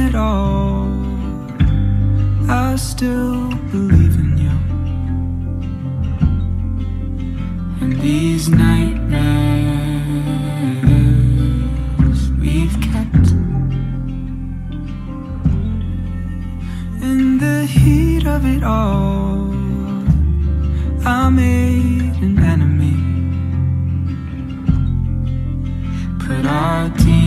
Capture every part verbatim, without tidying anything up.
it all, I still believe in you. And these nightmares we've kept, in the heat of it all, I made an enemy. Put our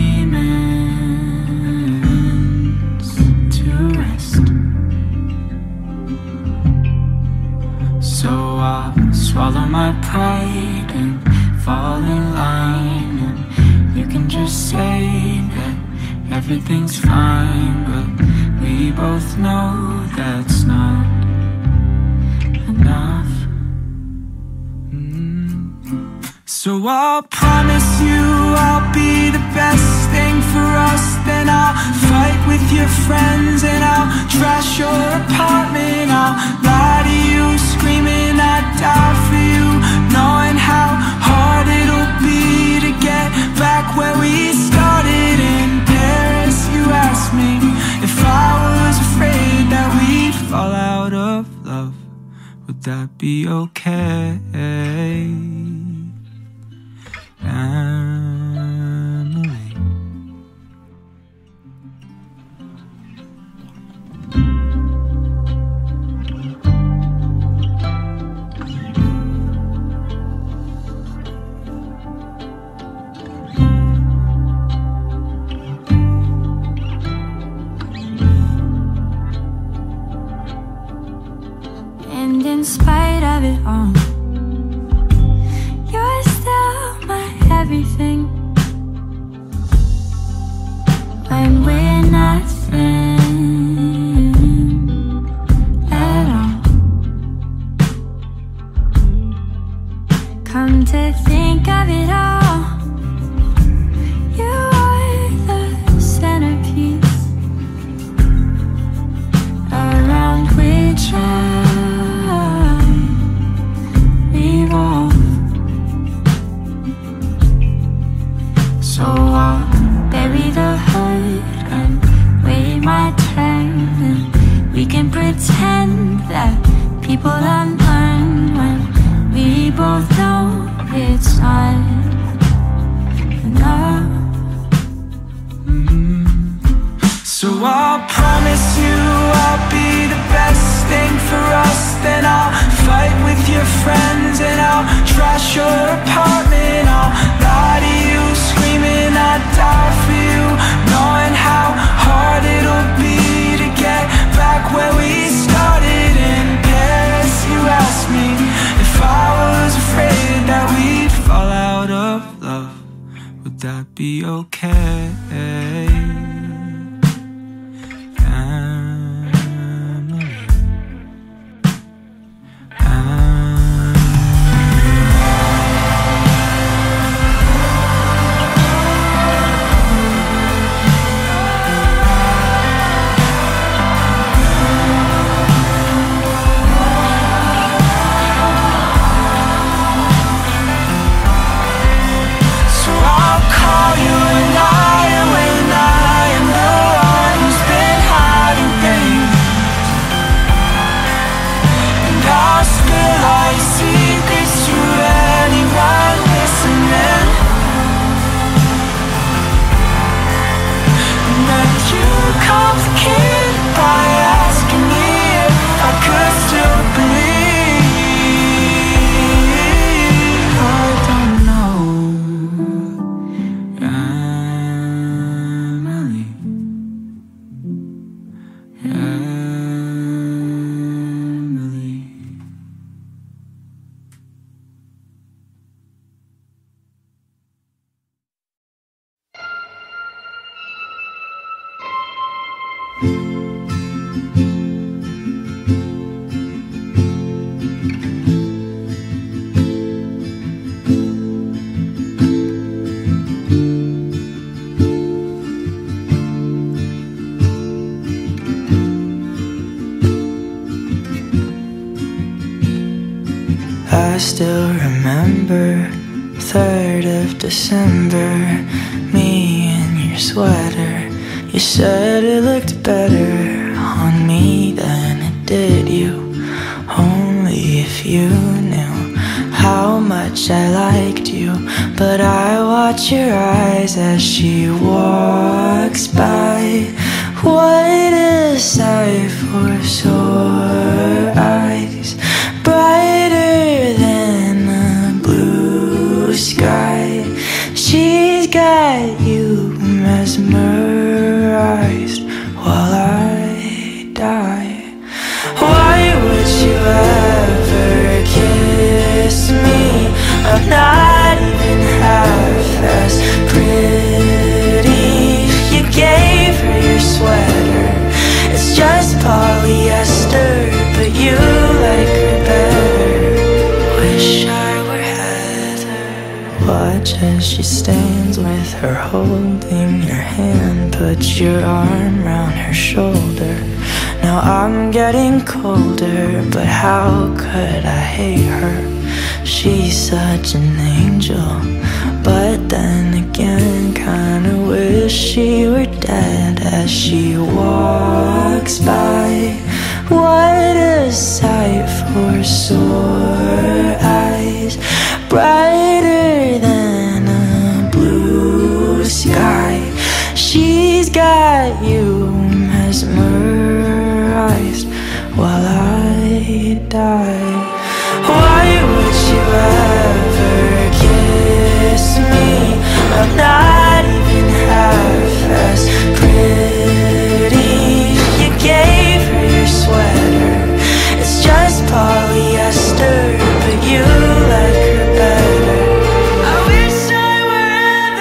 demons to rest. So I'll swallow my pride and fall in line, and you can just say that everything's fine, but we both know that's not enough. mm. So I'll promise you I'll be the best thing for us. Then I'll fight with your friends and I'll trash your apartment. I'll lie to you, screaming I'd die for you, knowing how hard it'll be to get back where we started. In Paris, you asked me if I was afraid that we'd fall out of love. Would that be okay? Emily. And in spite of it all, you're still my everything. When we're nothing at all. Come to think of it all, you are the centerpiece around which I revolve. So I'll bury the hurt and wait my turn, and we can pretend that people unlearn when we both know it's not enough. mm. So I'll promise you I'll be the best thing for us. Then I'll fight with your friends and I'll trash your apartment. I'll lie to you, screaming I'd die for you, knowing how hard it'll be to get back where we started. In Paris, you asked me if I was afraid that we'd fall out of love. Would that be okay? I still remember third of December, me in your sweater, You said it looked better on me than it did you. Only if you knew how much I liked you. But I watch your eyes as she walks by. What a sight for sore eyes, brighter than the blue sky. She's got you mesmerized while I die. Why would you ever kiss me? I'm not even half as pretty. You gave her your sweater, it's just polyester, but you like her better. Wish I were Heather. Watch as she stands with her holding your hand. Put your arm round her shoulder. Now I'm getting colder, but how could I hate her? She's such an angel, but then again kinda wish she were dead as she walks by. What a sight for sore eyes, brighter than a blue sky. She's got you mesmerized while I die. Why would you ever kiss me? I'm not even half as pretty. You gave her your sweater, it's just polyester, but you like her better. I wish I were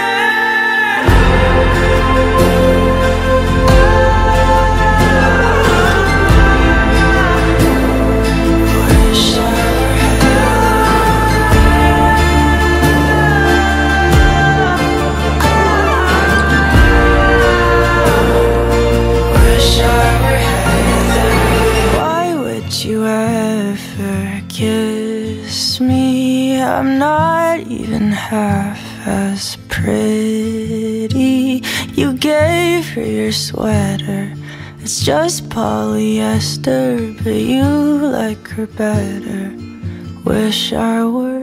Wish I you ever kiss me? I'm not even half as pretty. You gave her your sweater, it's just polyester, but you like her better. Wish I were.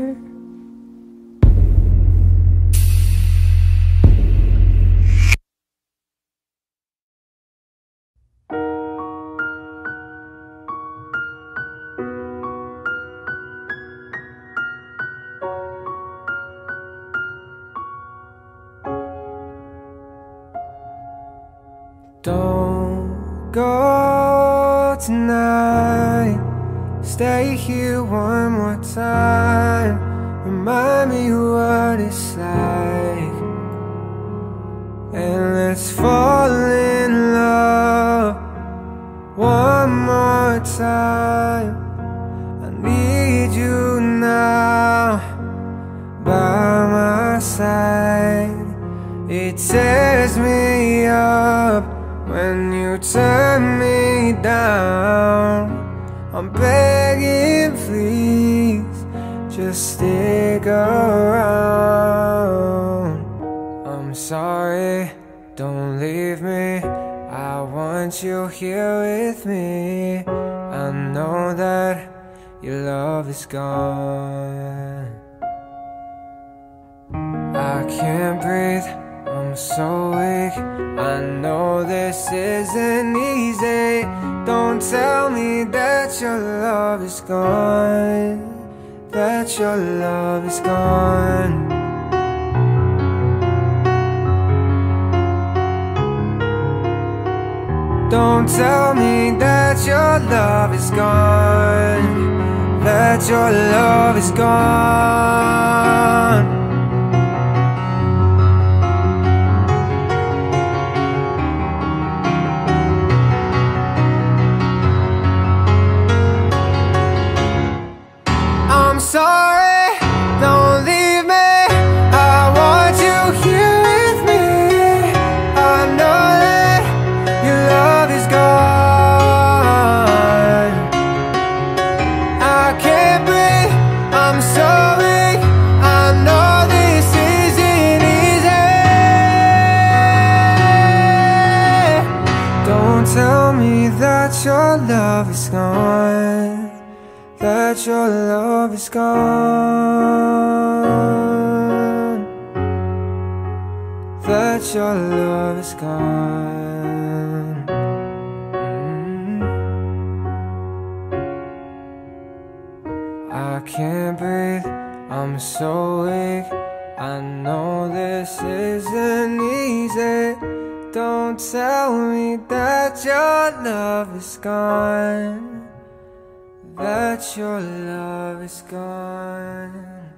Don't go tonight. Stay here one more time. Remind me what it's like, and let's fall in love one more time. I need you now by my side. It tears me up when you turn me down. I'm begging, please, just stick around. I'm sorry, don't leave me. I want you here with me. I know that your love is gone. I can't breathe, I'm so weak. I know this isn't easy. Don't tell me that your love is gone, that your love is gone. Don't tell me that your love is gone, that your love is gone. I'm sorry, don't leave me. I want you here with me. I know that your love is gone. I can't breathe, I'm so weak. I love is gone, that your love is gone, that your love is gone. mm. I can't breathe, I'm so weak. I know this isn't easy. Don't tell me that your love is gone, that your love is gone.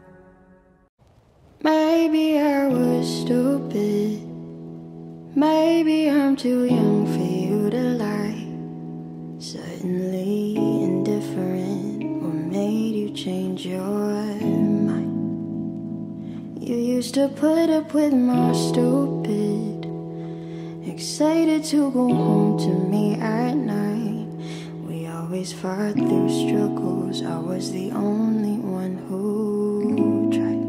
Maybe I was stupid, maybe I'm too young for you to like. Suddenly indifferent, what made you change your mind? You used to put up with my stupid, excited to go home to me at night. We always fought through struggles, I was the only one who tried.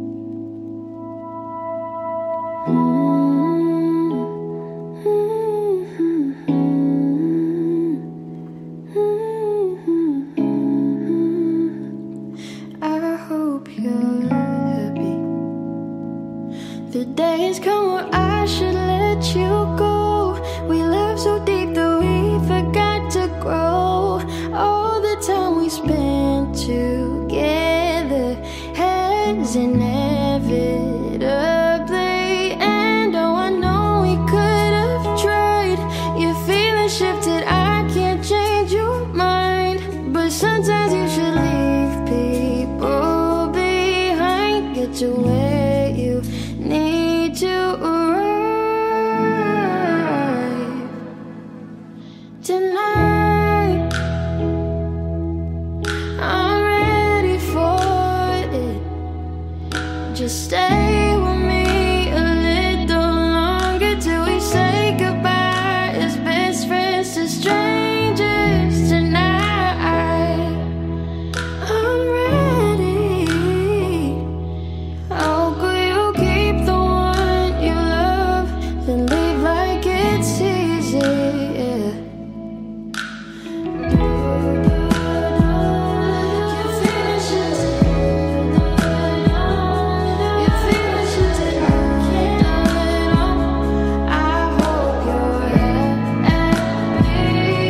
I hope you're happy. The days come where I should let you go. We loved so deep that we forgot to grow. All the time we spent together has inevitably end. Oh, I know we could have tried. Your feelings shifted, I can't change your mind. But sometimes you should leave people behind. Get to where you need to arrive. Tonight I'm ready for it. Just stay with me a little longer till we say goodbye as best friends to strangers tonight. I'm ready. How could you keep the one you love, then leave like it's easy? Yeah. Your feelings shifted, your feelings shifted, I can't let on. I hope you're happy.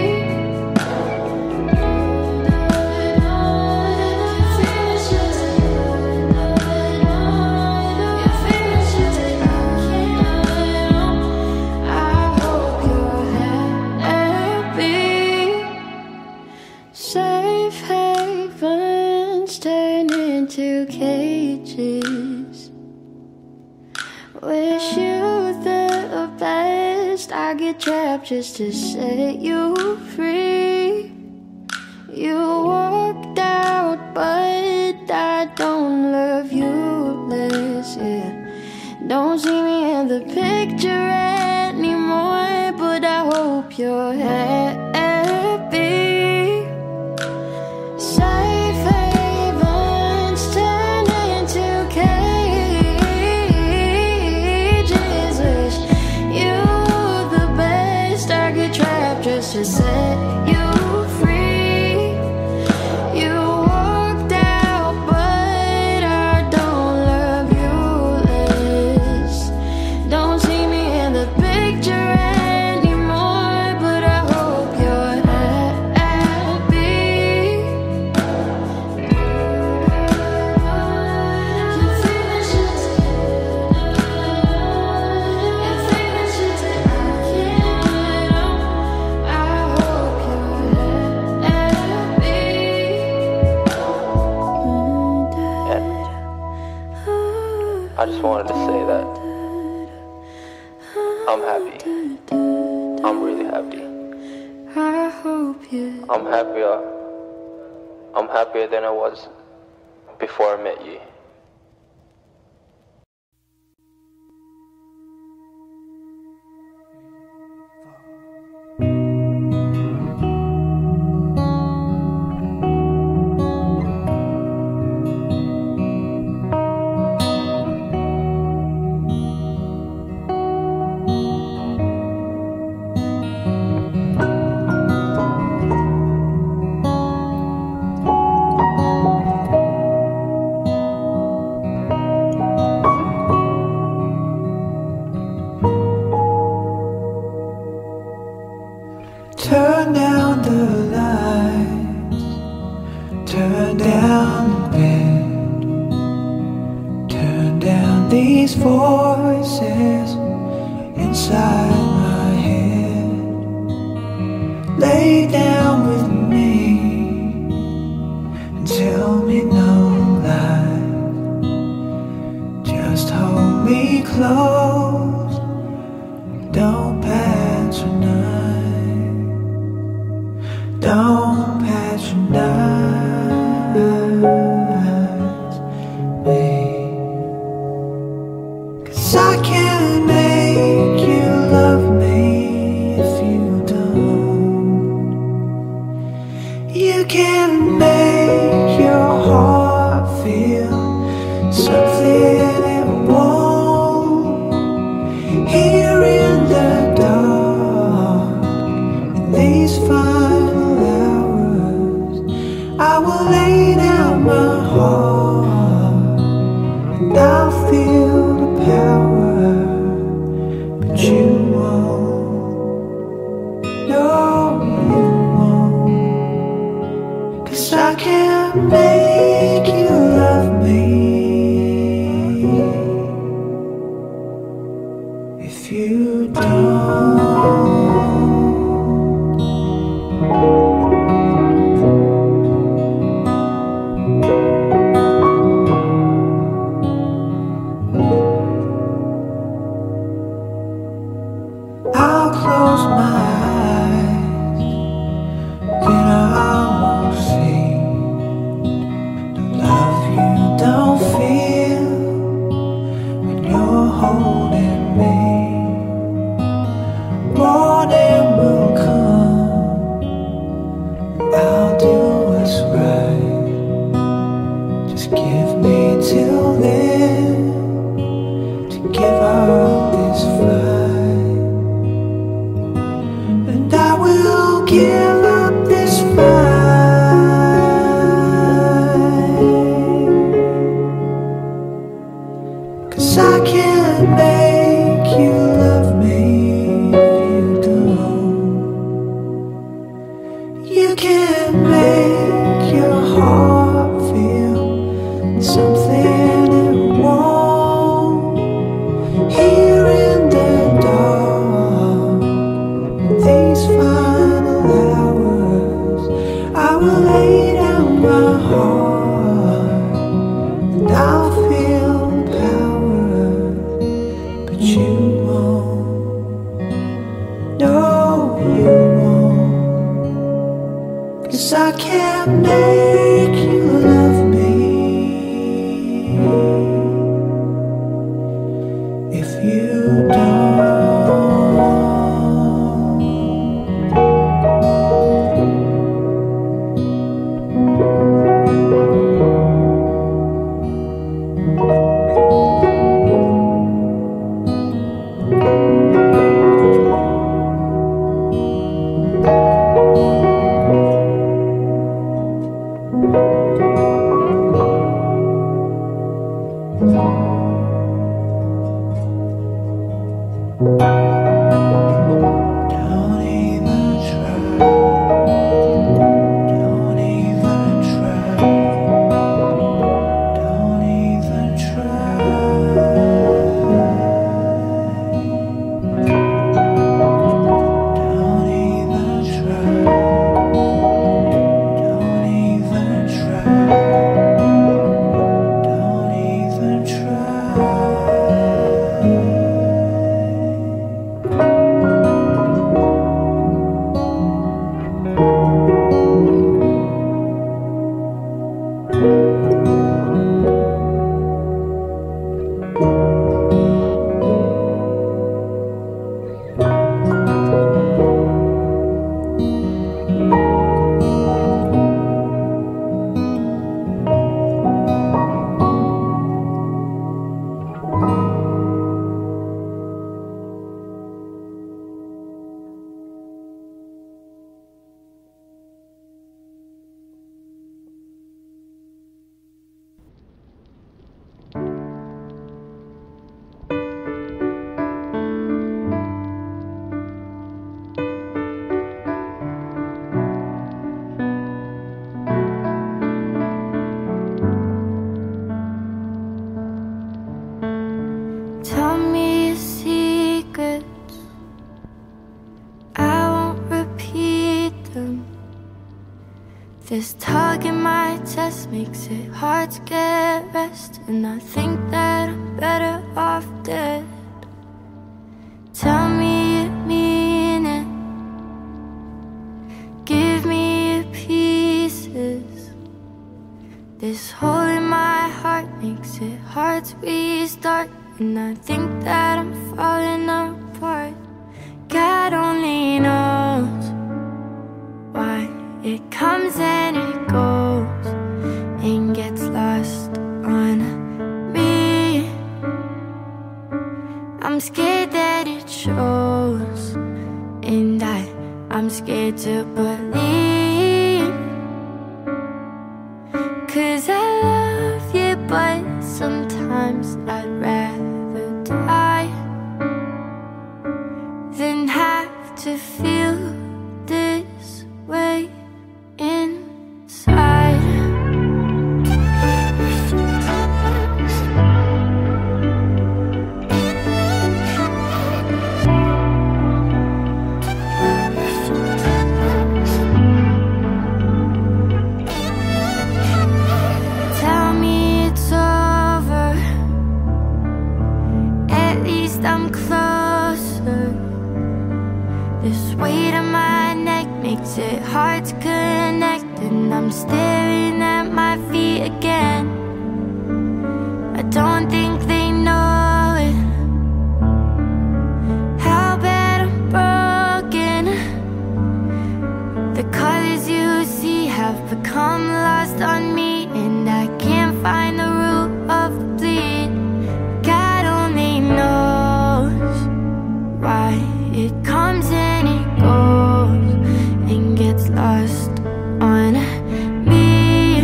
Your feelings shifted, your feelings shifted, I can't let on. I hope you're happy. Safe havens turn into cages. Wish you the best. I get trapped just to set you free. You walked out, but I don't love you less. Yeah. Don't see me in the picture anymore, but I hope you're happy. Safe havens turn into cages. Wish you the best. I get trapped just to set you free. You walked out, but I don't love you less. Don't see me in the picture anymore, but I hope you're happy. Your feelings shifted, your feelings shifted, I can't let on. I hope you're happy. I just wanted to say that I'm happy. I'm really happy. I hope you. I'm happier. I'm happier than I was before I met you. voices inside my head. Lay down with me and tell me no lie. Just hold me close, don't patronize, don't patronize me. 'Cause I can't make you love me if you don't. You can't make your heart feel something it won't. Here in the dark, in these final hours, I will lay down my heart and I'll feel the power, but you won't. No, you won't. 'Cause I can't make you love me if you don't. I'll close my eyes, then I won't see the love you don't feel when you're holding me. Morning will come, I'll do what's right. Just give me till then to give up this fight, and I will give up this fight. 'Cause I can't make you love me if you don't. You can't make your heart feel something it won't. Here in the dark, these final hours, This tug in my chest makes it hard to get rest, and I think that I'm better off dead. Tell me you mean it, give me your pieces. This hole in my heart makes it hard to restart, and I think that I'm falling apart. God only knows why it comes and it goes and gets lost on me. I'm scared that it shows, and I, I'm scared to believe. Cause I love you, but sometimes I'd rather die than have to feel this way inside. Tell me it's over, at least I'm closer. This weight on my neck makes it hard to connect, and I'm staring at my feet again. I don't think they know it, how bad I'm broken. The colors you see have become lost on me, and I can't find the root of the bleed. God only knows why it comes and it goes and gets lost on me.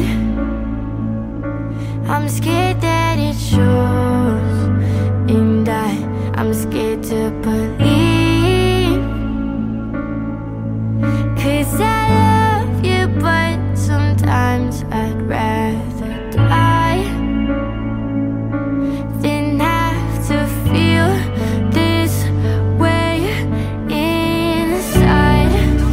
I'm scared that it shows, and I, I'm scared to believe. Cause I love you, but sometimes I'd rather die than have to feel this way inside.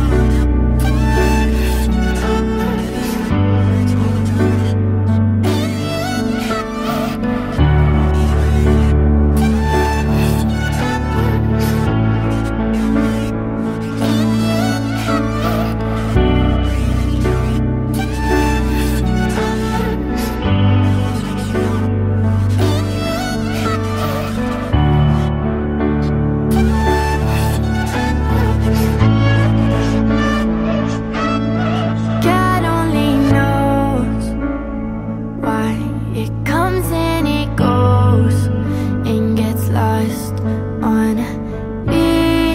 God only knows why it comes and it goes and gets lost on me.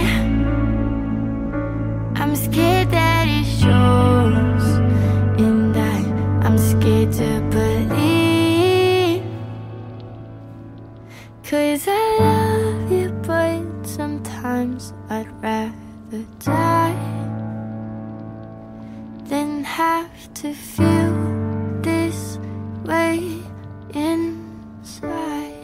I'm scared that it shows, and I, I'm scared to believe. Cause I love you, but sometimes I'd rather die than have to feel this way inside.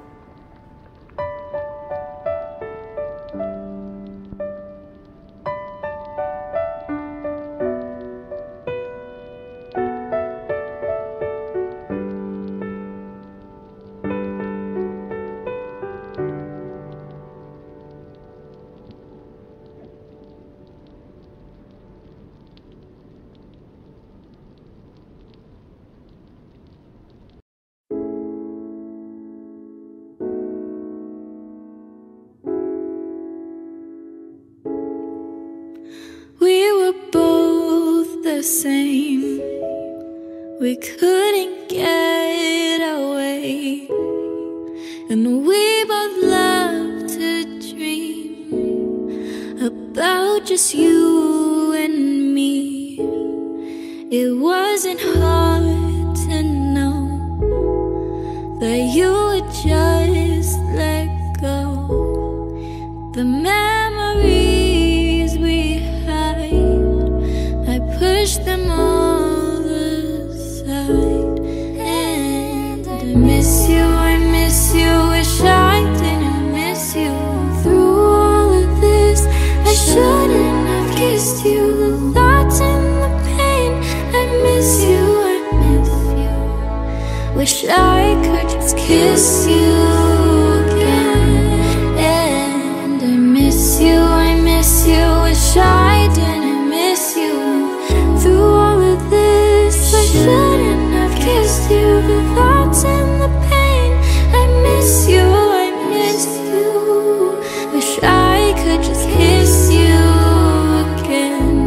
We were both the same, we couldn't get away, and we both loved to dream about just you and me. It wasn't hard to know that you would just let go. The memories we I push them all aside, and I miss you, I miss you, wish I didn't miss you. Through all of this, I shouldn't have kissed you. Thoughts in the pain, I Wish I could just kiss you again. And I miss you, I miss you. Wish I didn't miss you. Through all of this, I shouldn't have kissed you. The thoughts and the pain, I miss you, I miss you. Wish I could just kiss you again.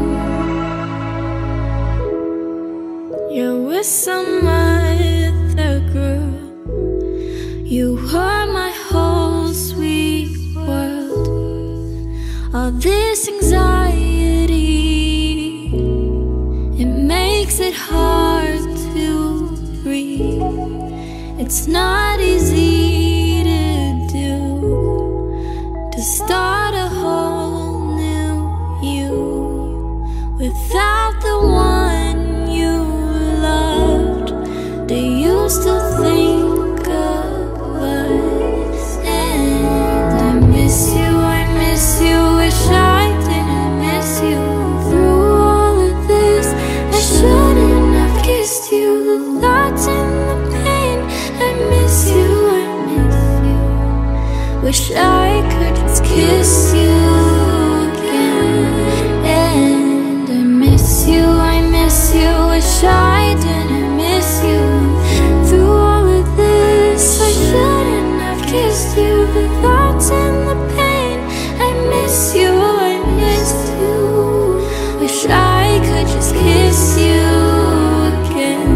You're with some other girl. You were my whole sweet world. All this anxiety, it makes it hard to breathe. It's not easy to do, to start a whole new you without the one you loved. Do you still think of us? And I miss you, I miss you. Wish I didn't miss you. Through all of this, I shouldn't have kissed you. The thoughts and the pain, I miss you, I miss you. Wish I could just kiss you again. And I miss you, I miss you. Wish I didn't miss you. Through all of this, I shouldn't have kissed you. The thoughts and the pain, I miss you, I miss you. Wish I could just kiss you again.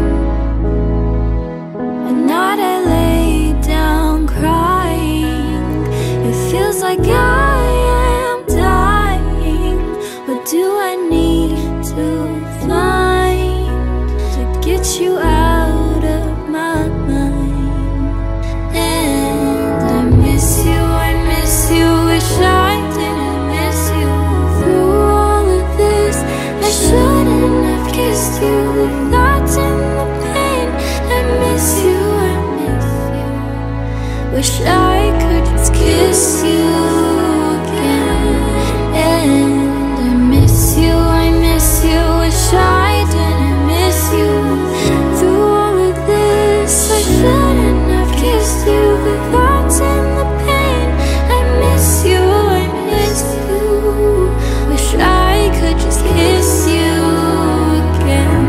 At night I lay down crying. It feels like I am dying. What do I need to find to get you out of my mind? And I miss you, I miss you. Wish I didn't miss you. Through all of this, I shouldn't have kissed you. The thoughts and the pain, I miss you, I miss you. Wish I could just kiss you again. And I miss you, I miss you. Wish I didn't miss you. Through all of this, I shouldn't have kissed you. The thoughts and the pain, I miss you, I miss you. Wish I could just kiss you again.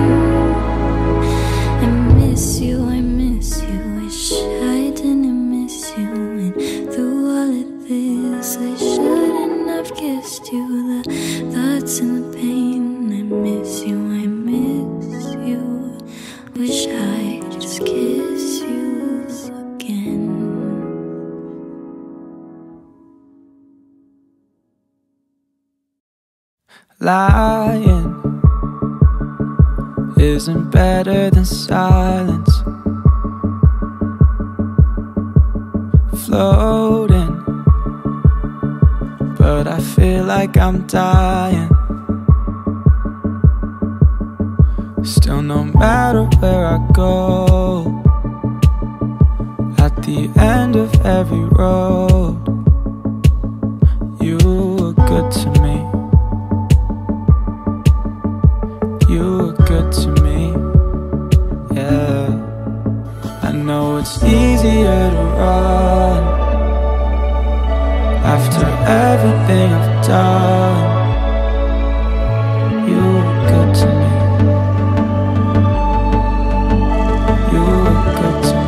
I miss you, I miss you. Wish I didn't miss you. And through all of this, I shouldn't have kissed you. The thoughts and the pain, I miss you, I miss you. Wish I could just kiss you again. Lying isn't better than silence. Floating, but I feel like I'm dying. Still, no matter where I go, at the end of every road, you were good to me. You were good to me, yeah. I know it's easier to run after everything I've done. You were good to me. You were good to me.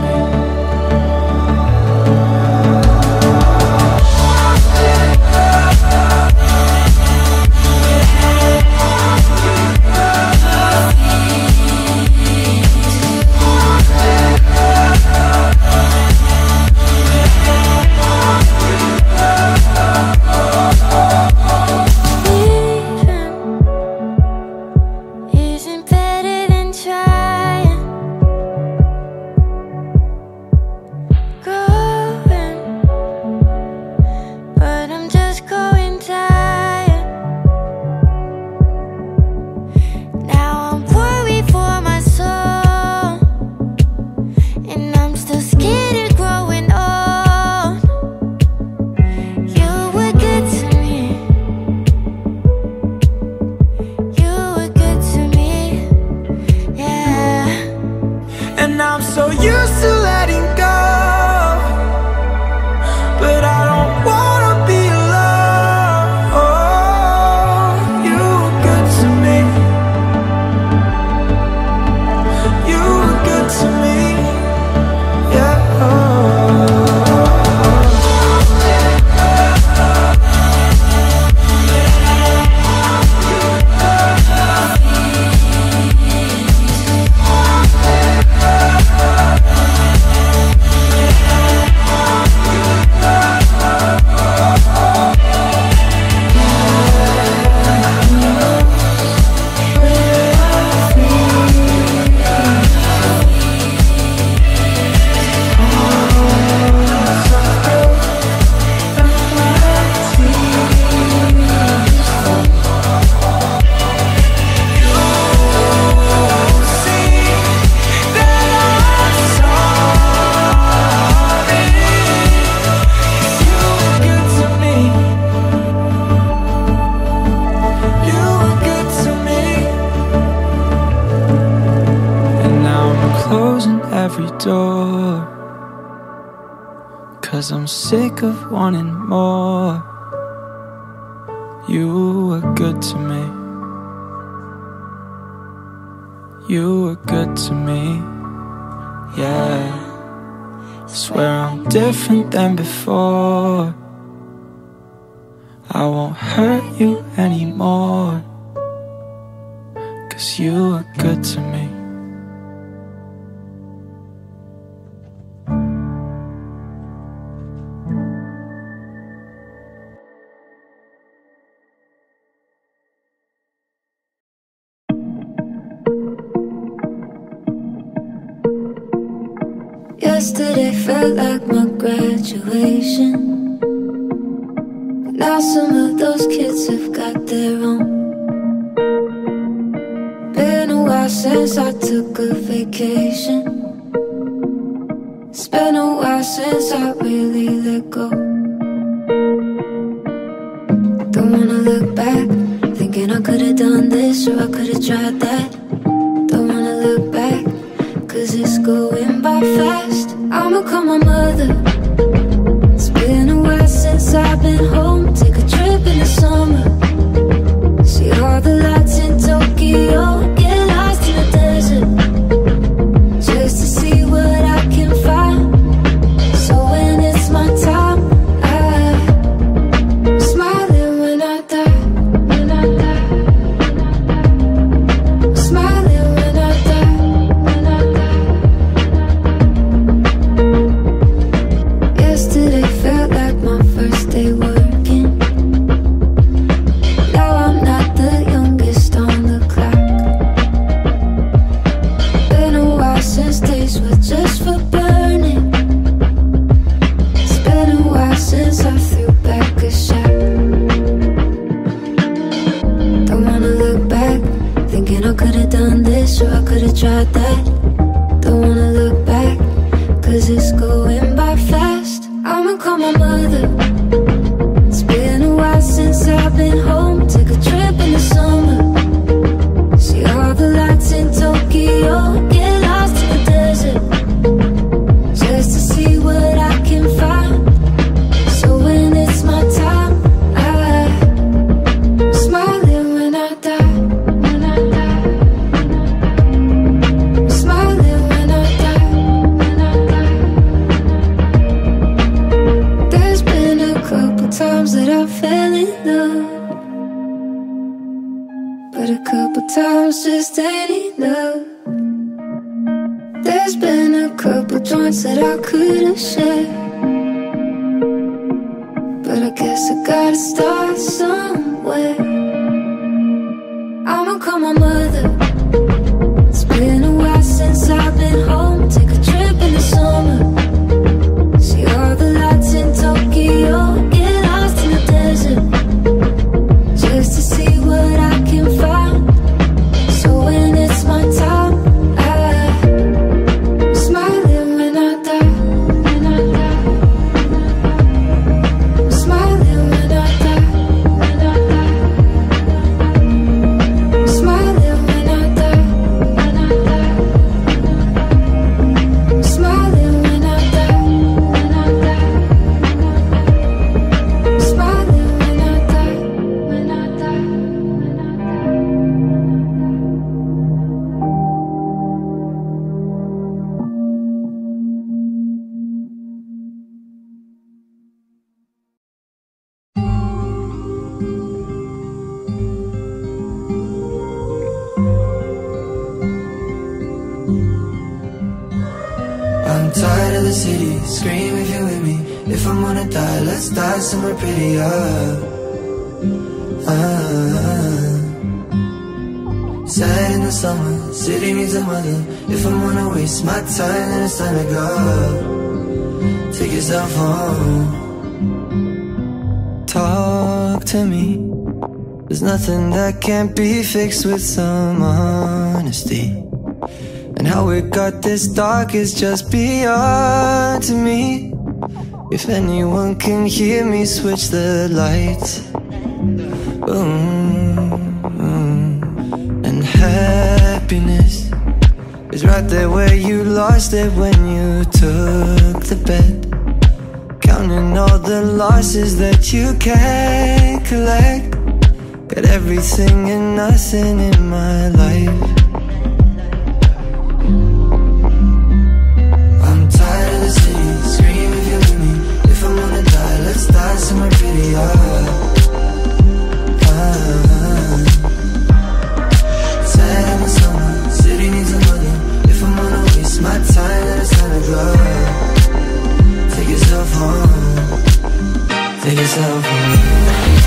every door, 'cause I'm sick of wanting more. You were good to me. You were good to me, yeah. Swear I'm different than before. I won't hurt you anymore, 'cause you were good to me. Yesterday felt like my graduation. Now some of those kids have got their own. Been a while since I took a vacation. It's been a while since I really let go. Don't wanna look back, thinking I could've done this or I could've tried that. Don't wanna look back, 'cause it's going by fast. I'ma call my mother. It's been a while since I've been home. Take a trip in the summer. See all the lights in Tokyo. Get lost in the desert, just to see what I can find. So when it's my time, I'm smiling when I die. When I die, I'm smiling when I die. When I die. Yesterday felt like my first day working. Now I'm not the youngest on the clock. Been a while since days were just for burning. It's been a while since I threw back a shot. Don't wanna look back, thinking I could've done this or I could've tried that. Don't wanna look back, 'cause it's going by fast. I'ma call my mother. It's been a while since I've been home. Take a trip in the summer. See all the lights in Tokyo. Get lost in the desert, just to see what I can find. So when it's my time, I'm smiling when I die. When I die, I'm smiling when I die. When I die. There's been a couple times that I fell in love, but a couple times just ain't enough. There's been a couple joints that I could've shared, but I guess I gotta start somewhere. I'ma call my mother. It's been a while since I've been home. Take a trip in the summer. See all the lights in Tokyo. Get lost in the desert, just to see what I can find. So when it's my time, I'm smiling when I die. When I die, I'm smiling when I die. When I die, I'm smiling when I die. When I die, I'm smiling when I die. When I die, I'm smiling when I die. When I die, when I die. I'm tired of the city, scream if you're with me. If I'm gonna die, let's die somewhere prettier. Ah. Sad in the summer, city needs a mother. If I'm gonna waste my time, then it's time to go. Take yourself home. Talk to me. There's nothing that can't be fixed with some honesty. And how it got this dark is just beyond to me. If anyone can hear me, switch the lights. Mm-hmm. And happiness is right there where you lost it when you took the bet. Counting all the losses that you can't collect. Got everything and nothing in my life. I'm tired of the city, scream if you're with me. If I'm gonna die, let's die somewhere pretty hard. ah. Sad in the summer, city needs a mother. If I'm gonna waste my time, then it's time to go. Take yourself home, take yourself home.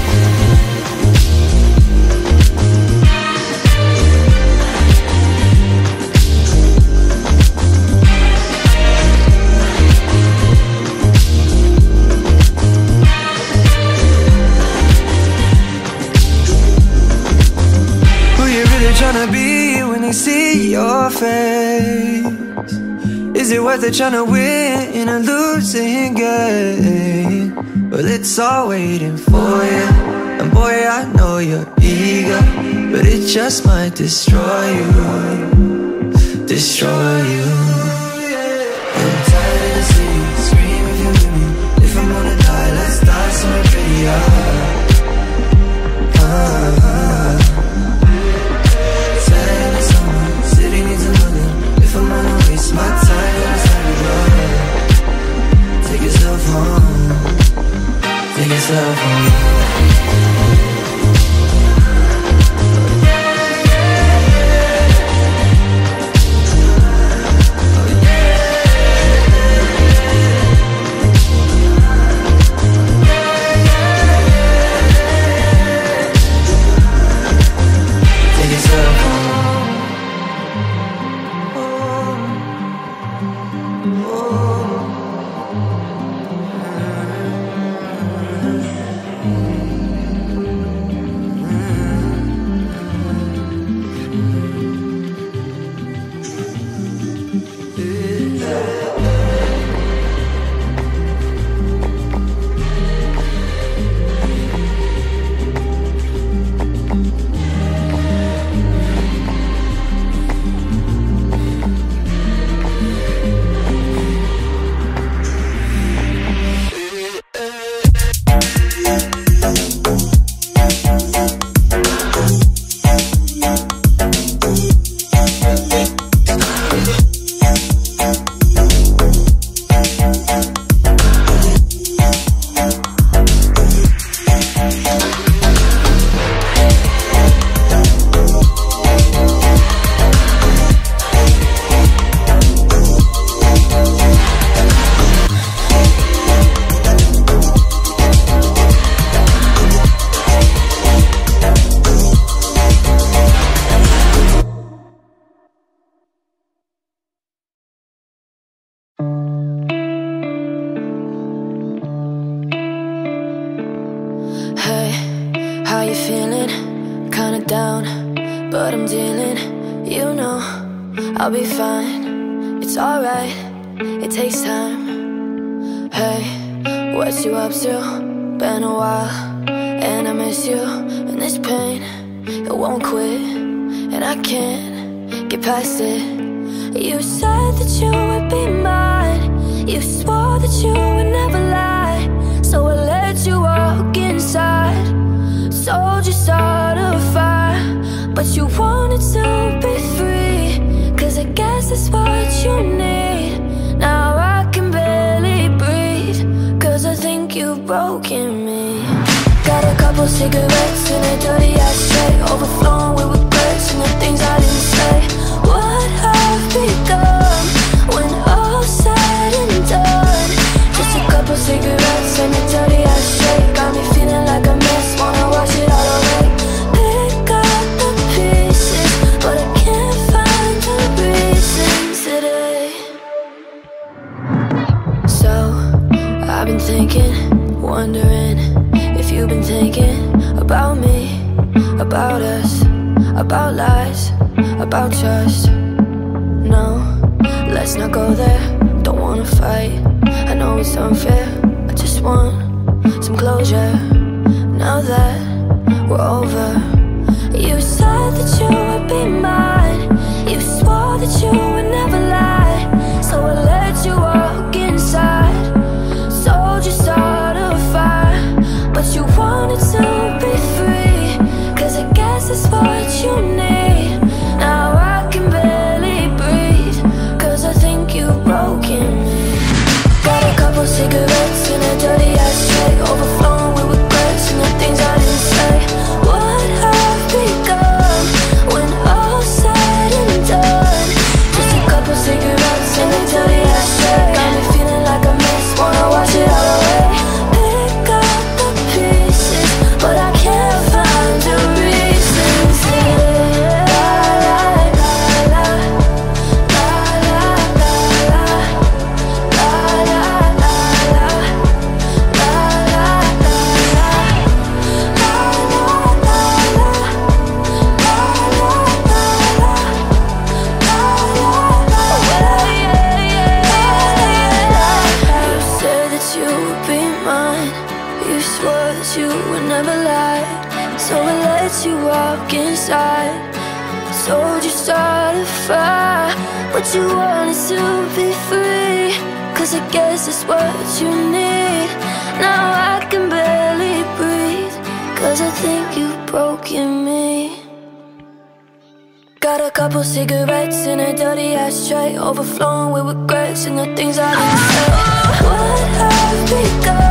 Tryna be when they see your face? Is it worth it tryna win in a losing game? Well, it's all waiting for you. And boy, I know you're eager, but it just might destroy you. Destroy you. I'm tired of the city, scream if you're with me. If I'm gonna die, let's die somewhere pretty hard. ah. My time, it's time to go. Take yourself home, take yourself home. I'll be fine, it's alright, it takes time. Hey, what you up to? Been a while, and I miss you. And this pain, it won't quit, and I can't get past it. You said that you would be mine, you swore that you would never lie. So I let you walk inside, sold you start a fire. But you wanted to be free, cause I guess that's what you need. Now I can barely breathe, cause I think you've broken me. Got a couple cigarettes in a dirty ashtray, overflowing with regrets and the things I didn't say. What have become when all's said and done? Just a couple cigarettes in a dirty ashtray, got me feeling like a mess, wanna wash it all away. Pick up the pieces, but I can't find the reasons today. So, I've been thinking, wondering if you've been thinking about me, about us, about lies, about trust. No, let's not go there, don't wanna fight. I know it's unfair, I just want some closure. Now that we're over, you said that you would be mine, you swore that you would never you would never lie, so I let you walk inside. Told you start a fire, but you wanted to be free. Cause I guess it's what you need. Now I can barely breathe, cause I think you've broken me. Got a couple cigarettes in a dirty ashtray, overflowing with regrets and the things I didn't say. What have we done?